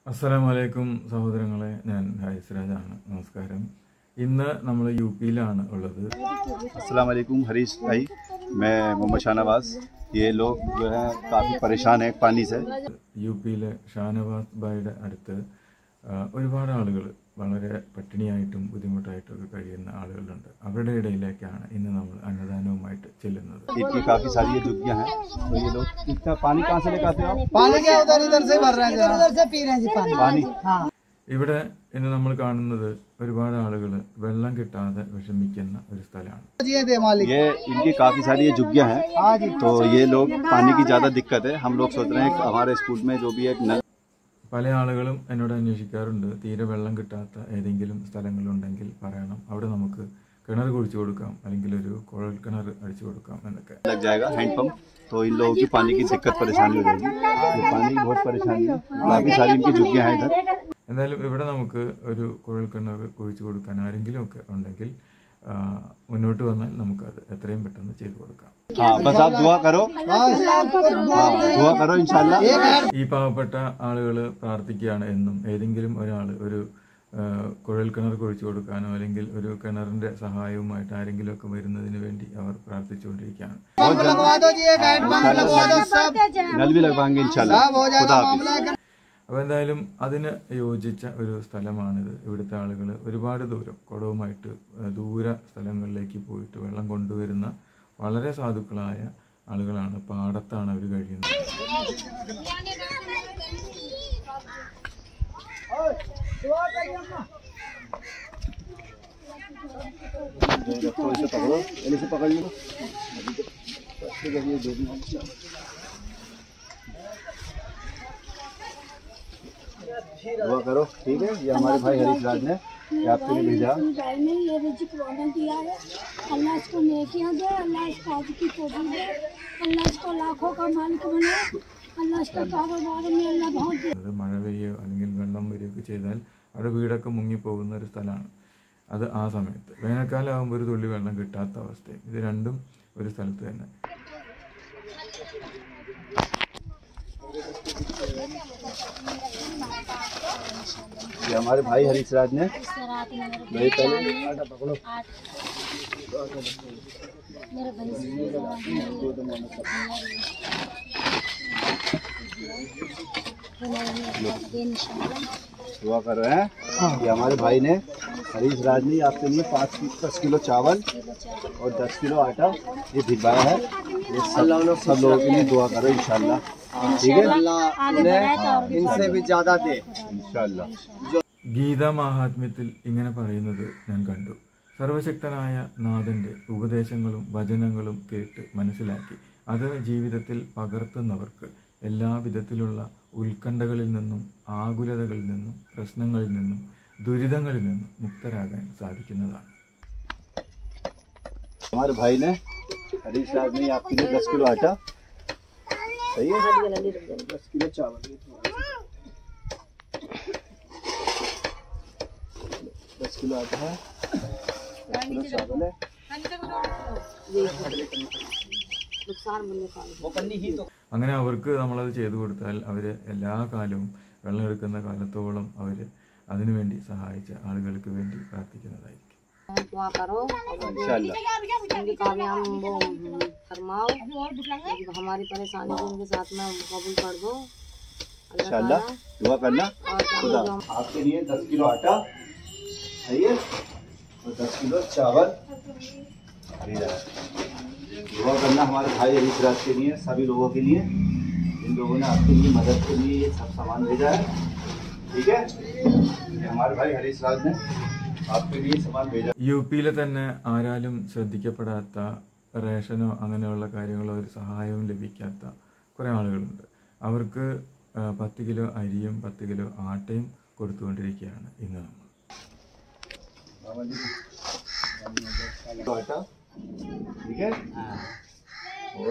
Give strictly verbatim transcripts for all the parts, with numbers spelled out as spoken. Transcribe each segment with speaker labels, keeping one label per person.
Speaker 1: അസ്സലാമലൈക്കും സഹോദരങ്ങളെ, ഞാൻ ഹൈസ്രാജാണ്. നമസ്കാരം. ഇന്ന് നമ്മൾ യു പിയിലാണ് ഉള്ളത്.
Speaker 2: अस्सलामुअलैकुम हरीश भाई, मैं मोहम्मद शाहनवाज। ये लोग जो है काफ़ी परेशान है पानी से।
Speaker 1: യു പിയിലെ ഷാനവാസ് ഭായിയുടെ അടുത്ത് ഒരുപാട് ആളുകൾ വളരെ പട്ടിണിയായിട്ടും ബുദ്ധിമുട്ടായിട്ടും ഒക്കെ കഴിയുന്ന ആളുകളുണ്ട്. അവരുടെ ഇടയിലേക്കാണ് ഇന്ന് നമ്മൾ അന്നദാനവുമായിട്ട് ചെല്ലുന്നത്.
Speaker 2: इनकी काफ़ी सारी ये झुग्गियाँ हैं, तो ये लोग इतना पानी कहाँ से लेकर आते हो?
Speaker 3: पानी क्या उधर इधर से भर रहे हैं, इधर उधर से पी रहे हैं जी पानी।
Speaker 2: पानी
Speaker 3: हाँ,
Speaker 1: ഇവിടെ ഇന്ന് നമ്മൾ കാണുന്നത് ഒരുപാട് ആളുകൾ വെള്ളം കിട്ടാതെ വിഷമിക്കുന്ന ഒരു സ്ഥലമാണ്.
Speaker 3: ये दे मालिक।
Speaker 2: ये इनकी काफ़ी सारी ये झुग्गियाँ हैं,
Speaker 3: हाँ जी।
Speaker 2: तो ये लोग पानी की ज़्यादा दिक्कत है। हम लोग सोच रहे हैं कि हमारे स्कूल में जो भी एक नल
Speaker 1: പല ആളുകളും എന്നോട് അന്വേഷിക്കാറുണ്ട്, തീരെ വെള്ളം കിട്ടാത്ത ഏതെങ്കിലും സ്ഥലങ്ങളുണ്ടെങ്കിൽ പറയണം, അവിടെ നമുക്ക് കിണർ കുഴിച്ചു കൊടുക്കാം, അല്ലെങ്കിൽ ഒരു കുഴൽ കിണർ അടിച്ചു കൊടുക്കാം എന്നൊക്കെ.
Speaker 2: लग जाएगा हैंड पंप, तो इन लोगों की पानी की दिक्कत परेशानी हो जाएगी। तो पानी की बहुत परेशानी है, काफ़ी सारी इनकी झुग्गियाँ हैं इधर।
Speaker 1: എന്തായാലും ഇവിടെ നമുക്ക് ഒരു കുഴൽ കിണർ കുഴിച്ചു കൊടുക്കാൻ ആരെങ്കിലും ഒക്കെ ഉണ്ടെങ്കിൽ മുന്നോട്ട് വന്നാൽ നമുക്കത് എത്രയും പെട്ടെന്ന് ചെയ്തു കൊടുക്കാം.
Speaker 2: हाँ, बस आप दुआ करो, हाँ, दुआ करो इंशाल्लाह।
Speaker 1: ഈ പാവപ്പെട്ട ആളുകൾ പ്രാർത്ഥിക്കുകയാണ് എന്നും ഏതെങ്കിലും ഒരാൾ ഒരു കുഴൽ കിണർ കുഴിച്ചു കൊടുക്കാനോ അല്ലെങ്കിൽ ഒരു കിണറിന്റെ സഹായവുമായിട്ട് ആരെങ്കിലും ഒക്കെ വരുന്നതിന് വേണ്ടി അവർ പ്രാർത്ഥിച്ചുകൊണ്ടിരിക്കുകയാണ്.
Speaker 3: लगवा दो जी, एक हैंड पंप लगवा दो, सब
Speaker 2: नल भी लगवाएंगे इंशाल्लाह।
Speaker 3: सब हो जाएगा
Speaker 2: खुदा
Speaker 3: मामला।
Speaker 2: हाफिज़।
Speaker 1: അപ്പോൾ എന്തായാലും അതിന് യോജിച്ച ഒരു സ്ഥലമാണിത്. ഇവിടുത്തെ ആളുകൾ ഒരുപാട് ദൂരം കുടവുമായിട്ട് ദൂര സ്ഥലങ്ങളിലേക്ക് പോയിട്ട് വെള്ളം കൊണ്ടുവരുന്ന വളരെ സാധുക്കളായ ആളുകളാണ്. പാടത്താണ് അവർ കഴിയുന്നത്.
Speaker 2: दुआ करो, ठीक है। ये हमारे भाई हरीश राज ने ये आपके लिए भेजा।
Speaker 4: भाई ने ये रिज़्क़ वादा किया है, अल्लाह इसको नेकियां दे, अल्लाह इसको आज की तौफीक दे, अल्लाह इसको लाखों का मालिक बने, अल्लाह इसका कारोबार में अल्लाह बहुत दे।
Speaker 1: അത് മഴ പെയ്യോ അല്ലെങ്കിൽ വെള്ളം വരികയൊക്കെ ചെയ്താൽ അവിടെ വീടൊക്കെ മുങ്ങിപ്പോകുന്ന ഒരു സ്ഥലമാണ്. അത് ആ സമയത്ത് വേനൽക്കാലം ആകുമ്പോൾ ഒരു തുള്ളി വെള്ളം കിട്ടാത്ത അവസ്ഥയും. ഇത് രണ്ടും ഒരു സ്ഥലത്ത് തന്നെ.
Speaker 2: ये हमारे भाई हरीश राज ने भाई पहले
Speaker 4: मेरे भाई
Speaker 2: दुआ कर रहे हैं। ये हमारे भाई ने हरीश राज ने आपके लिए पाँच दस किलो चावल और दस किलो आटा ये भिजवाया है। ये सब सब लोगों के लिए दुआ करो इंशाल्लाह, ठीक है।
Speaker 3: इनसे भी ज्यादा दे
Speaker 2: इंशाल्लाह।
Speaker 1: ഗീതാ മഹാത്മ്യത്തിൽ ഇങ്ങനെ പറയുന്നത് ഞാൻ കണ്ടു. സർവശക്തനായ നാഥൻ്റെ ഉപദേശങ്ങളും വചനങ്ങളും കേട്ട് മനസ്സിലാക്കി അത് ജീവിതത്തിൽ പകർത്തുന്നവർക്ക് എല്ലാ വിധത്തിലുള്ള ഉത്കണ്ഠകളിൽ നിന്നും ആകുലതകളിൽ നിന്നും പ്രശ്നങ്ങളിൽ നിന്നും ദുരിതങ്ങളിൽ നിന്നും മുക്തരാകാൻ സാധിക്കുന്നതാണ്.
Speaker 2: हमारे भाई ने हरीश राज ने आपके लिए दस किलो आटा, सही है, दस किलो चावल, दस किलो आटा है, दस किलो चावल है।
Speaker 1: അങ്ങനെ അവർക്ക് നമ്മളത് ചെയ്തു കൊടുത്താൽ അവർ എല്ലാ കാലവും വെള്ളം എടുക്കുന്ന കാലത്തോളം അവർ അതിനുവേണ്ടി സഹായിച്ച ആളുകൾക്ക് വേണ്ടി പ്രാർത്ഥിക്കുന്നതായിരിക്കും.
Speaker 5: दुआ करो,
Speaker 2: इंशाल्लाह
Speaker 5: उनकी कामयाब वो फरमाओ, हमारी परेशानी को उनके साथ में कबूल कर दो
Speaker 2: इंशाल्लाह। दुआ करना। खुदा आपके लिए दस किलो आटा, सही है, और दस किलो चावल भेजा है। दुआ करना हमारे भाई हरीश राज के लिए, सभी लोगों के लिए, इन लोगों ने आपके लिए मदद के लिए ये सब सामान भेजा है, ठीक है। ये हमारे भाई हरीश राज ने आपके लिए सामान भेजा।
Speaker 1: യു പിയിലെ തന്നെ ആരാലും ശ്രദ്ധിക്കപ്പെടാത്ത റേഷനോ അങ്ങനെയുള്ള കാര്യങ്ങളോ ഒരു സഹായവും ലഭിക്കാത്ത കുറേ ആളുകളുണ്ട്. അവർക്ക് പത്ത് കിലോ അരിയും പത്ത് കിലോ ആട്ടയും കൊടുത്തുകൊണ്ടിരിക്കുകയാണ് ഇന്ന് നമ്മൾ.
Speaker 2: आटा, ठीक है, और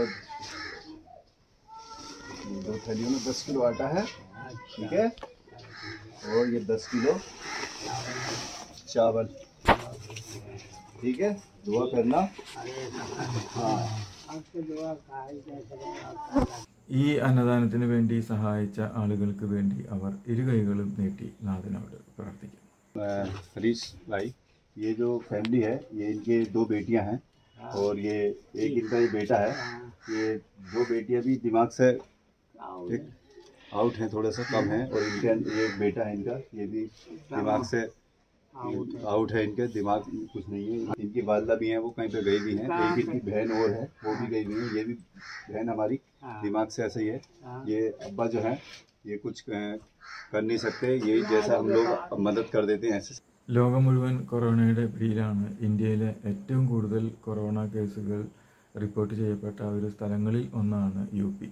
Speaker 2: दो थैलियों में दस किलो आटा है, ठीक है, और ये दस किलो चावल, ठीक है। दुआ करना। हाँ,
Speaker 1: ഈ അന്നദാനത്തിന് വേണ്ടി സഹായിച്ച ആളുകൾക്ക് വേണ്ടി അവർ ഇരുകൈകളും നീട്ടി നാഥനോട് പ്രാർത്ഥിക്കുന്നു.
Speaker 2: हरीश भाई, ये जो फैमिली है ये इनके दो बेटियां हैं और ये एक इनका ये बेटा है. ये दो बेटियां भी दिमाग से एक आउट हैं, थोड़ा सा कम है, और इनके ये एक बेटा है इनका, ये भी दिमाग से आउट है, इनके दिमाग कुछ नहीं है. इनकी वालदा भी हैं, वो कहीं पे गई भी हैं. एक इनकी बहन और है, वो भी गई हुई है. ये भी बहन हमारी दिमाग से ऐसे ही है. ये अब्बा जो है ये कुछ कर नहीं सकते, यही जैसा हम लोग मदद कर देते हैं ऐसे.
Speaker 1: ലോകം മുഴുവൻ കൊറോണയുടെ പിടിയിലാണ്. ഇന്ത്യയിലെ ഏറ്റവും കൂടുതൽ കൊറോണ കേസുകൾ റിപ്പോർട്ട് ചെയ്യപ്പെട്ട ഒരു സ്ഥലങ്ങളിൽ ഒന്നാണ് യു പി.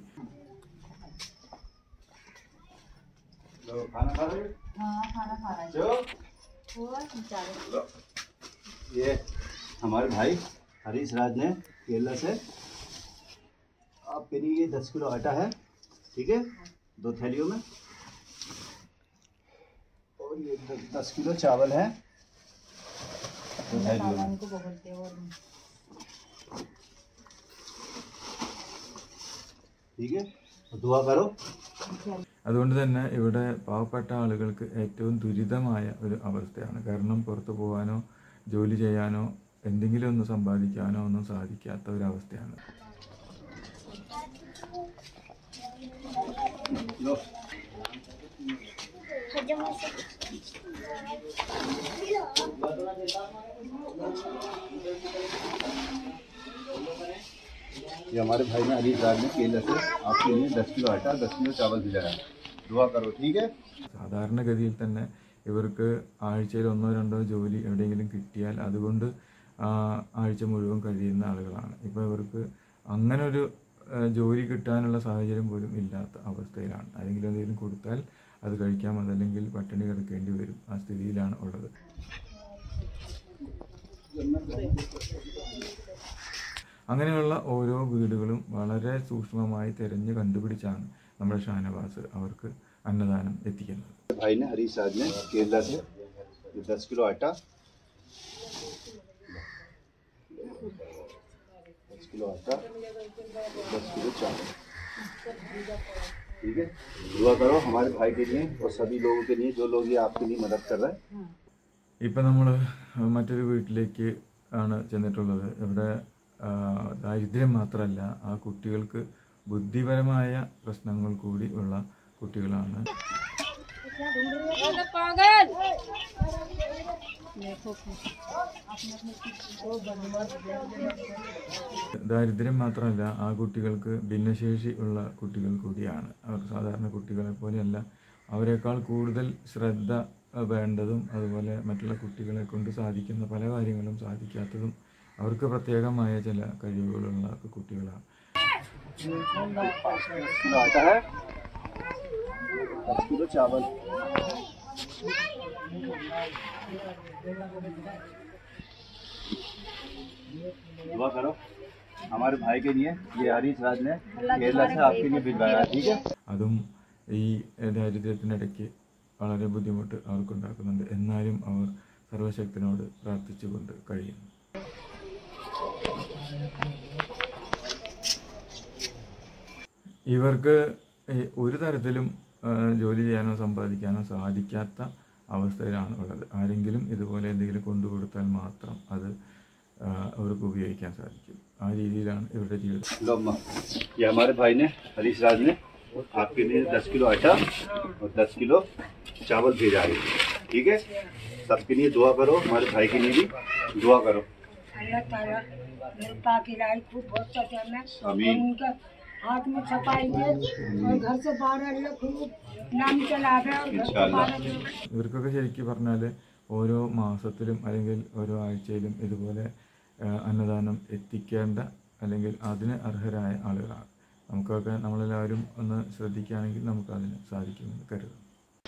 Speaker 2: ये हमारे भाई हरीश राज ने केरला से आपके लिए ये दस किलो आटा है, ठीक है, दो थैलियों में, और ये दस किलो चावल है दो थैलियों में. ठीक है, दुआ करो.
Speaker 1: അതുകൊണ്ട് തന്നെ ഇവിടെ പാവപ്പെട്ട ആളുകൾക്ക് ഏറ്റവും ദുരിതമായ ഒരു അവസ്ഥയാണ്. കാരണം പുറത്തു പോകാനോ ജോലി ചെയ്യാനോ എന്തെങ്കിലും ഒന്ന് സമ്പാദിക്കാനോ ഒന്നും സാധിക്കാത്ത ഒരവസ്ഥയാണ്.
Speaker 2: ये हमारे भाई ने हरीश राज ने केरला से आपके लिए दस किलो आटा दस किलो चावल भिजाया. दुआ करो, ठीक है.
Speaker 1: സാധാരണഗതിയിൽ തന്നെ ഇവർക്ക് ആഴ്ചയിൽ ഒന്നോ രണ്ടോ ജോലി എവിടെയെങ്കിലും കിട്ടിയാൽ അതുകൊണ്ട് ആഴ്ച മുഴുവൻ കഴിയുന്ന ആളുകളാണ്. ഇപ്പോൾ ഇവർക്ക് അങ്ങനെ ഒരു ജോലി കിട്ടാനുള്ള സാഹചര്യം പോലും ഇല്ലാത്ത അവസ്ഥയിലാണ്. ആരെങ്കിലും എന്തെങ്കിലും കൊടുത്താൽ അത് കഴിക്കാം, അതല്ലെങ്കിൽ പട്ടിണി കിടക്കേണ്ടി വരും. ആ സ്ഥിതിയിലാണ് ഉള്ളത്. അങ്ങനെയുള്ള ഓരോ വീടുകളും വളരെ സൂക്ഷ്മമായി തിരഞ്ഞ് കണ്ടുപിടിച്ചാണ് നമ്മുടെ ഷാനവാസ് അവർക്ക് अन्नदानम एतिക്കുന്നത്.
Speaker 2: भाई ने हरीश राज ने केरला से दस किलो आटा दस किलो आटा दस किलो चावल, ठीक है. दुआ करो हमारे भाई के लिए और सभी लोगों के लिए जो लोग ये आपके लिए मदद कर रहे हैं.
Speaker 1: ഇപ്പം നമ്മൾ മറ്റൊരു വീട്ടിലേക്ക് ആണ് ചെന്നിട്ടുള്ളത്. ഇവിടെ ദാരിദ്ര്യം മാത്രമല്ല, ആ കുട്ടികൾക്ക് ബുദ്ധിപരമായ പ്രശ്നങ്ങൾ കൂടി ഉള്ള കുട്ടികളാണ്. ദാരിദ്ര്യം മാത്രമല്ല, ആ കുട്ടികൾക്ക് ഭിന്നശേഷി ഉള്ള കുട്ടികൾ കൂടിയാണ്. അവർ സാധാരണ കുട്ടികളെ പോലെയല്ല, അവരെക്കാൾ കൂടുതൽ ശ്രദ്ധ വേണ്ടതും അതുപോലെ മറ്റുള്ള കുട്ടികളെ കൊണ്ട് സാധിക്കുന്ന പല കാര്യങ്ങളും സാധിക്കാത്തതും അവർക്ക് പ്രത്യേകമായ ചില കഴിവുകളുള്ള കുട്ടികളാണ്.
Speaker 2: दस किलो चावल, दुआ करो हमारे भाई के लिए. ये हरीश राज ने केरला से आपके लिए भिजवाया, ठीक है.
Speaker 1: അതും ഈ ദാരിദ്ര്യത്തിനിടയ്ക്ക് വളരെ ബുദ്ധിമുട്ട് അവർക്കുണ്ടാക്കുന്നുണ്ട്. എന്നാലും അവർ സർവശക്തനോട് പ്രാർത്ഥിച്ചുകൊണ്ട് കഴിയുന്നു. ഇവർക്ക് ഒരു തരത്തിലും ജോലി ചെയ്യാനോ സമ്പാദിക്കാനോ സാധിക്കാത്ത അവസ്ഥയിലാണ് ഉള്ളത്. ആരെങ്കിലും ഇതുപോലെ എന്തെങ്കിലും കൊണ്ടുകൊടുത്താൽ മാത്രം അത് അവർക്ക് ഉപയോഗിക്കാൻ സാധിക്കും. ആ രീതിയിലാണ് ഇവരുടെ ജീവിതം.
Speaker 2: ये हमारे भाई ने हरीश राज ने आपके लिए दस किलो आटा और दस किलो चावल भेजा है, ठीक है. सबके लिए दुआ करो, हमारे भाई के लिए भी दुआ करो.
Speaker 4: अल्लाह ताला मेरे पाक इलाही खूब बहुत करना
Speaker 2: आमीन.
Speaker 4: उनका हाथ में छपाई दे और घर से बाहर अल्लाह खूब नाम चला रहा है.
Speaker 1: ഇവർക്കൊക്കെ ശരിക്കും പറഞ്ഞാൽ ഓരോ മാസത്തിലും അല്ലെങ്കിൽ ഓരോ ആഴ്ചയിലും ഇതുപോലെ അന്നദാനം എത്തിക്കേണ്ട അല്ലെങ്കിൽ അതിന് അർഹരായ ആളുകളാണ്. നമുക്കൊക്കെ നമ്മളെല്ലാവരും ഒന്ന് ശ്രദ്ധിക്കുകയാണെങ്കിൽ നമുക്കതിന് സാധിക്കുമെന്ന് കരുതുന്നു.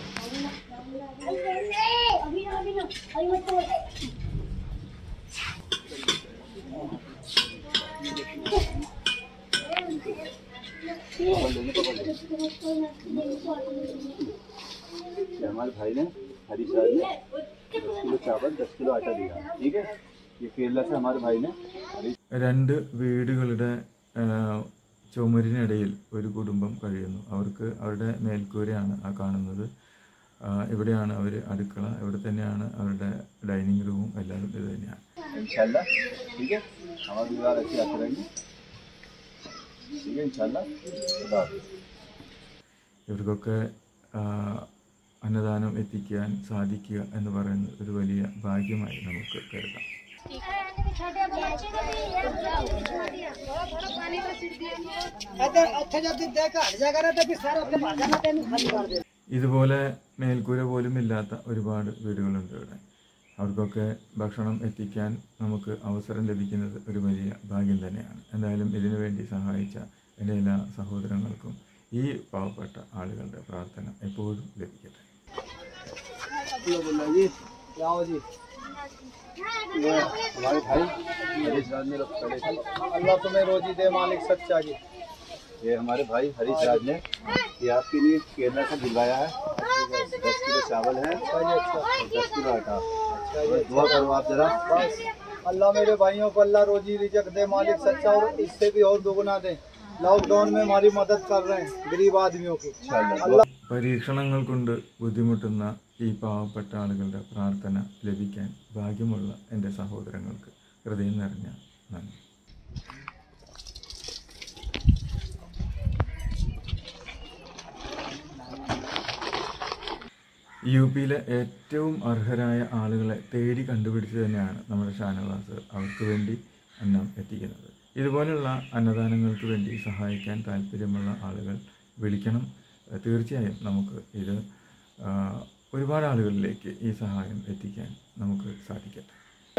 Speaker 2: हमारे भाई ने हरीश राज ने दस किलो चावल दस किलो आटा दिया, ठीक है. ये केरला से हमारे भाई ने
Speaker 1: രണ്ട് വീടുകളുടെ ചുമരിനിടയിൽ ഒരു കുടുംബം കഴിയുന്നു. അവർക്ക് അവരുടെ മേൽക്കൂരയാണ് ആ കാണുന്നത്. ഇവിടെയാണ് അവർ അടുക്കള, ഇവിടെ തന്നെയാണ് അവരുടെ ഡൈനിങ് റൂമും എല്ലാവരും ഇത് തന്നെയാണ്.
Speaker 2: इंशाल्लाह ठीक है, हमारी दीवार अच्छी आती रहेगी, ठीक है इंशाल्लाह। खुदा हाफिज़।
Speaker 1: ഇവർക്കൊക്കെ അന്നദാനം എത്തിക്കാൻ സാധിക്കുക എന്ന് പറയുന്നത് ഒരു വലിയ ഭാഗ്യമായി നമുക്ക് കരുതാം. ഇതുപോലെ മേൽക്കൂര പോലും ഇല്ലാത്ത ഒരുപാട് വീടുകളുണ്ട് ഇവിടെ. അവർക്കൊക്കെ ഭക്ഷണം എത്തിക്കാൻ നമുക്ക് അവസരം ലഭിക്കുന്നത് ഒരു വലിയ ഭാഗ്യം തന്നെയാണ്. എന്തായാലും ഇതിനു വേണ്ടി സഹായിച്ച എൻ്റെ എല്ലാ സഹോദരങ്ങൾക്കും ഈ പാവപ്പെട്ട ആളുകളുടെ പ്രാർത്ഥന എപ്പോഴും ലഭിക്കട്ടെ.
Speaker 2: हमारे भाई हरीश राज ने अल्लाह तुम्हें रोजी दे मालिक सच्चा जी। ये हमारे भाई हरीश राज ने ये आपके लिए केरला से दिलवाया है। दस किलो चावल है, दस किलो आटा। दुआ करो आप जरा।
Speaker 3: बस अल्लाह मेरे भाइयों को अल्लाह रोजी रिजक दे मालिक सच्चा, और इससे भी और दोगुना दे। लॉकडाउन में हमारी मदद कर रहे हैं गरीब आदमियों की।
Speaker 1: പരീക്ഷണങ്ങൾ കൊണ്ട് ബുദ്ധിമുട്ടുന്ന ഈ പാവപ്പെട്ട ആളുകളുടെ പ്രാർത്ഥന ലഭിക്കാൻ ഭാഗ്യമുള്ള എൻ്റെ സഹോദരങ്ങൾക്ക് ഹൃദയം നിറഞ്ഞ നന്ദി. യു പിയിലെ ഏറ്റവും അർഹരായ ആളുകളെ തേടി കണ്ടുപിടിച്ച് തന്നെയാണ് നമ്മുടെ ഷാനവാസ് അവർക്ക് വേണ്ടി അന്നം എത്തിക്കുന്നത്. ഇതുപോലുള്ള അന്നദാനങ്ങൾക്ക് വേണ്ടി സഹായിക്കാൻ താല്പര്യമുള്ള ആളുകൾ വിളിക്കണം. തീർച്ചയായും നമുക്ക് ഇത് ഒരുപാട് ആളുകളിലേക്ക് ഈ സഹായം എത്തിക്കാൻ നമുക്ക് സാധിക്കട്ടെ.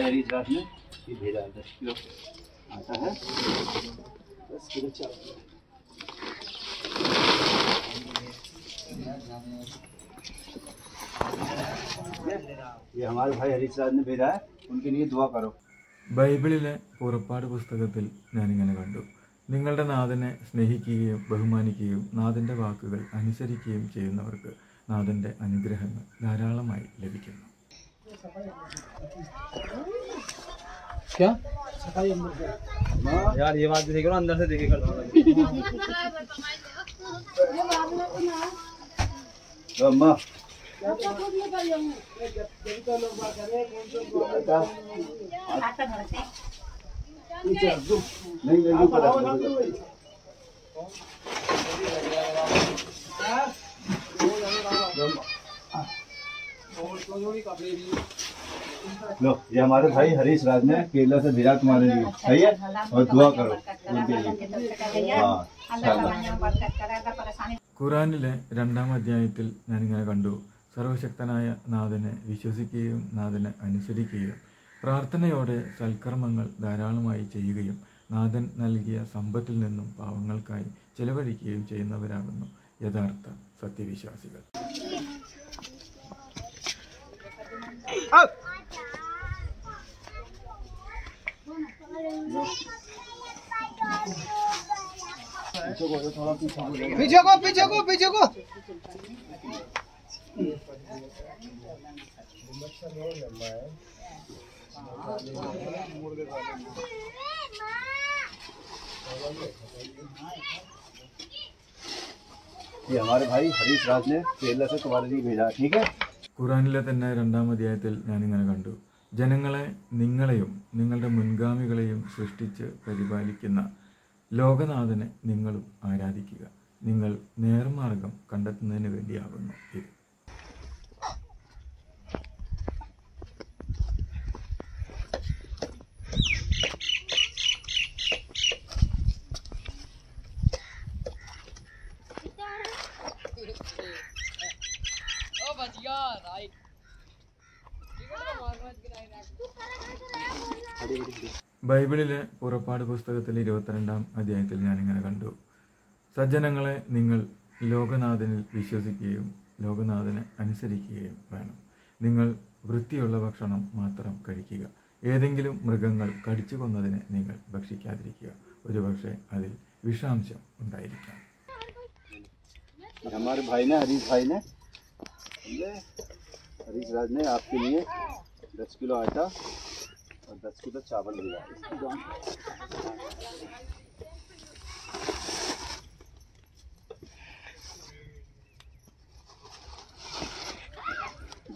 Speaker 2: ये हमारे भाई हरीश राज ने भेजा है, उनके लिए दुआ करो।
Speaker 1: ബൈബിളിലെ പുറപ്പാട് പുസ്തകത്തിൽ ഞാനിങ്ങനെ കണ്ടു, നിങ്ങളുടെ നാഥനെ സ്നേഹിക്കുകയും ബഹുമാനിക്കുകയും നാഥൻ്റെ വാക്കുകൾ അനുസരിക്കുകയും ചെയ്യുന്നവർക്ക് നാഥൻ്റെ അനുഗ്രഹങ്ങൾ ധാരാളമായി ലഭിക്കുന്നു.
Speaker 3: क्या यार ये बात देखो अंदर से देखे कर
Speaker 2: अम्मा नहीं नहीं पता लो, ये हमारे भाई हरीश राज ने केरला से भेजा तुम्हारे लिए, सही है, और दुआ करो उनके लिए। हाँ
Speaker 1: ഖുറാനിലെ രണ്ടാം അധ്യായത്തിൽ ഞാനിങ്ങനെ കണ്ടു, സർവശക്തനായ നാഥനെ വിശ്വസിക്കുകയും നാഥനെ അനുസരിക്കുകയും പ്രാർത്ഥനയോടെ സൽക്കർമ്മങ്ങൾ ധാരാളമായി ചെയ്യുകയും നാഥൻ നൽകിയ സമ്പത്തിൽ നിന്നും പാവങ്ങൾക്കായി ചെലവഴിക്കുകയും ചെയ്യുന്നവരാകുന്നു യഥാർത്ഥ സത്യവിശ്വാസികൾ.
Speaker 3: पीछे को पीछे को पीछे को
Speaker 2: ये हमारे भाई हरीश राज ने केरला से तुम्हारे लिए भेजा, ठीक है।
Speaker 1: ഖുറാനിലെ തന്നെ രണ്ടാം അധ്യായത്തിൽ ഞാനിങ്ങനെ കണ്ടു, ജനങ്ങളെ നിങ്ങളെയും നിങ്ങളുടെ മുൻഗാമികളെയും സൃഷ്ടിച്ച് പരിപാലിക്കുന്ന ലോകനാഥനെ നിങ്ങളും ആരാധിക്കുക, നിങ്ങൾ നേർമാർഗം കണ്ടെത്തുന്നതിന് വേണ്ടിയാകുന്നു ഇത്. ബൈബിളിലെ പുറപ്പാട് പുസ്തകത്തിലെ ഇരുപത്തിരണ്ടാം അധ്യായത്തിൽ ഞാനിങ്ങനെ കണ്ടു, സജ്ജനങ്ങളെ നിങ്ങൾ ലോകനാഥനിൽ വിശ്വസിക്കുകയും ലോകനാഥനെ അനുസരിക്കുകയും വേണം. നിങ്ങൾ വൃത്തിയുള്ള ഭക്ഷണം മാത്രം കഴിക്കുക, ഏതെങ്കിലും മൃഗങ്ങൾ കടിച്ചു കൊന്നതിനെ നിങ്ങൾ ഭക്ഷിക്കാതിരിക്കുക, ഒരുപക്ഷെ അതിൽ വിഷാംശം ഉണ്ടായിരിക്കാം.
Speaker 2: हमारे भाई ने हरीश भाई ने हरीश राज ने आपके लिए दस किलो आटा और दस किलो चावल भेजा।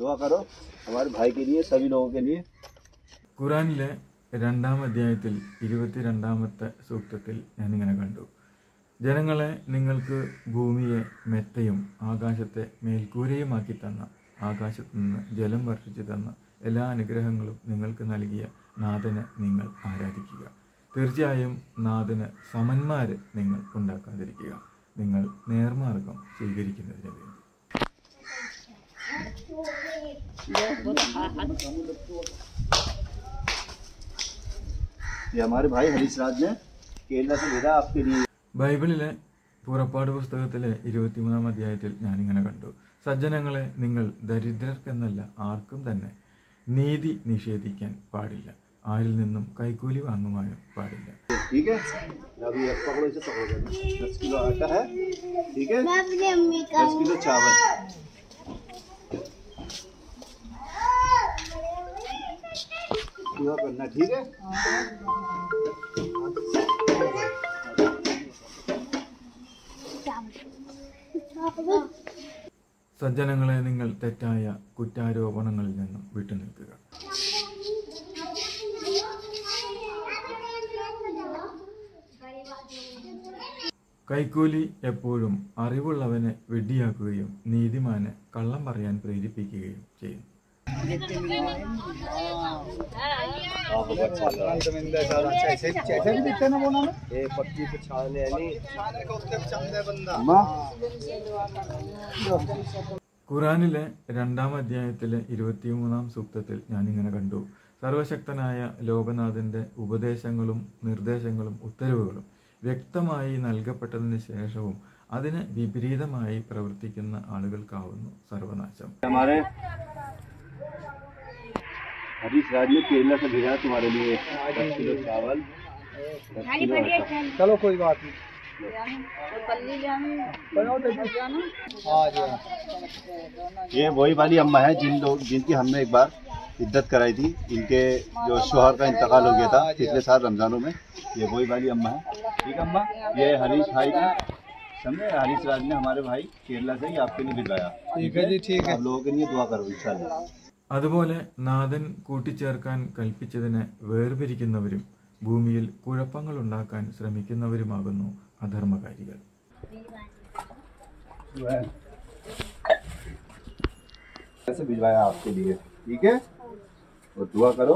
Speaker 2: दुआ करो हमारे भाई के लिए, सभी लोगों के लिए।
Speaker 1: ഖുറാനിലെ രണ്ടാം അധ്യായത്തിൽ ഇരുപത്തിരണ്ടാമത്തെ സൂക്തത്തിൽ ഞാനിങ്ങനെ കണ്ടു, ജനങ്ങളെ, നിങ്ങൾക്ക് ഭൂമിയെ മെത്തയും ആകാശത്തെ മേൽക്കൂരയുമാക്കി തന്ന, ആകാശത്തു നിന്ന് ജലം വർഷിച്ചു തന്ന എല്ലാ അനുഗ്രഹങ്ങളും നിങ്ങൾക്ക് നൽകിയ നാഥനെ നിങ്ങൾ ആരാധിക്കുക. തീർച്ചയായും നാഥന് സമന്മാരെ നിങ്ങൾ ഉണ്ടാക്കാതിരിക്കുക, നിങ്ങൾ നേർമാർഗം സ്വീകരിക്കുന്നതിന് വേണ്ടി.
Speaker 2: ये हमारे भाई हरीश राज ने केरला से भेजा आपके लिए।
Speaker 1: ബൈബിളിലെ പുറപ്പാട് പുസ്തകത്തിലെ ഇരുപത്തിമൂന്നാം അധ്യായത്തിൽ ഞാനിങ്ങനെ കണ്ടു, സജ്ജനങ്ങളെ, നിങ്ങൾ ദരിദ്രർക്കെന്നല്ല ആർക്കും തന്നെ നീതി നിഷേധിക്കാൻ പാടില്ല, ആരിൽ നിന്നും കൈക്കൂലി വാങ്ങുവാനും പാടില്ല.
Speaker 2: ठीक है, अभी एक पकड़ो, इसे पकड़ो। दस किलो आटा है, ठीक है, दस किलो चावल, दुआ करना, ठीक है।
Speaker 1: സജ്ജനങ്ങളെ, നിങ്ങൾ തെറ്റായ കുറ്റാരോപണങ്ങളിൽ നിന്നും വിട്ടുനിൽക്കുക. കൈക്കൂലി എപ്പോഴും അറിവുള്ളവനെ വിഡ്ഢിയാക്കുകയും നീതിമാനെ കള്ളം പറയാൻ പ്രേരിപ്പിക്കുകയും ചെയ്യുന്നു. ഖുറാനിലെ രണ്ടാം അധ്യായത്തിലെ ഇരുപത്തിമൂന്നാം സൂക്തത്തിൽ ഞാനിങ്ങനെ കണ്ടു, സർവശക്തനായ ലോകനാഥന്റെ ഉപദേശങ്ങളും നിർദ്ദേശങ്ങളും ഉത്തരവുകളും വ്യക്തമായി നൽകപ്പെട്ടതിന് ശേഷവും അതിന് വിപരീതമായി പ്രവർത്തിക്കുന്ന ആളുകൾക്കാവുന്നു സർവനാശം.
Speaker 2: हमारे हरीश राज ने केरला से भेजा तुम्हारे लिए दस किलो चावल, दस किलो आटा।
Speaker 3: चलो कोई बात नहीं। हाँ जी,
Speaker 2: ये वही वाली अम्मा है जिन लोग जिनकी हमने एक बार इद्दत कराई थी, इनके जो शोहर का इंतकाल हो गया था पिछले साल रमजानों में। ये वही वाली अम्मा है, ठीक है अम्मा। ये हरीश भाई का, समझे, हरीश राज ने हमारे भाई केरला से ही आपके लिए भिजवाया।
Speaker 3: ठीक है जी, ठीक है।
Speaker 2: आप लोगों के लिए दुआ करो इंशाल्लाह।
Speaker 1: അതുപോലെ നാഥൻ കൂട്ടിച്ചേർക്കാൻ കൽപ്പിച്ചതിനെ വേർപിരിക്കുന്നവരും ഭൂമിയിൽ കുഴപ്പങ്ങൾ ഉണ്ടാക്കാൻ ശ്രമിക്കുന്നവരുമാകുന്നു അധർമ്മകാരികൾ.
Speaker 2: ऐसे भिजवाया आपके लिए, ठीक है, और दुआ करो।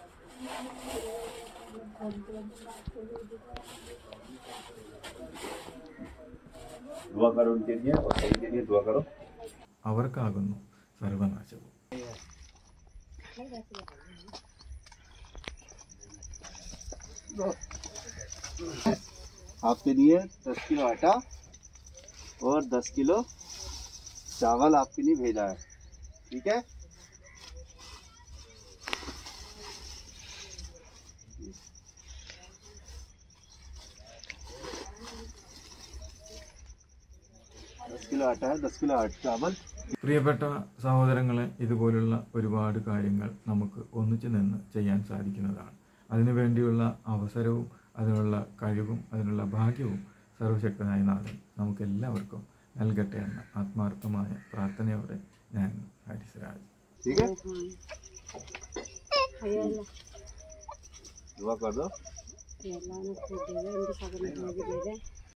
Speaker 2: दुआ करो उनके लिए और सही के लिए दुआ करो।
Speaker 1: അവർക്കാകുന്നു സർവനാശവും.
Speaker 2: आपके लिए दस किलो आटा और दस किलो चावल आपके लिए भेजा है, ठीक है। दस किलो आटा है, दस किलो आटा चावल।
Speaker 1: പ്രിയപ്പെട്ട സഹോദരങ്ങളെ, ഇതുപോലുള്ള ഒരുപാട് കാര്യങ്ങൾ നമുക്ക് ഒന്നിച്ചു നിന്ന് ചെയ്യാൻ സാധിക്കുന്നതാണ്. അതിനുവേണ്ടിയുള്ള അവസരവും അതിനുള്ള കഴിവും അതിനുള്ള ഭാഗ്യവും സർവശക്തനായ നാഥൻ നമുക്കെല്ലാവർക്കും നൽകട്ടെ എന്ന ആത്മാർത്ഥമായ പ്രാർത്ഥനയോടെ ഞാൻ ഹാരിസ് രാജ്.
Speaker 2: ठीक है, दुआ कर दो।